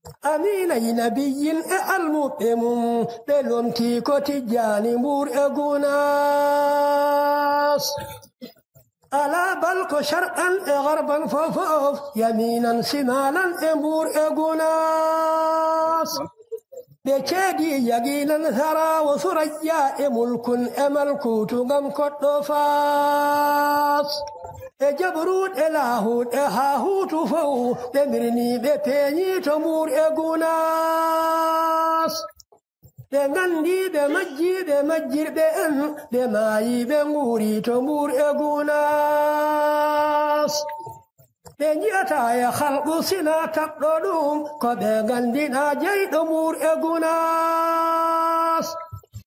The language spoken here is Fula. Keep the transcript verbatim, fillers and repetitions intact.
أميني نبي المؤمن بلونتي كتجاني مور أغناس ألا بلق شرقا غربا فوفوف يمينا شمالا أمور أغناس بكادي يقينا ثرى وثريا ملك أملكوت غم كتفاس جبروت إلهوت إهاهوت فو بمرني ببيني تمور أغناس بغندي بمجي بمجر بأن بماي بموري تمور أغناس بنيتا يا خلق سنا تقدم كبغندي ناجي تمور أغناس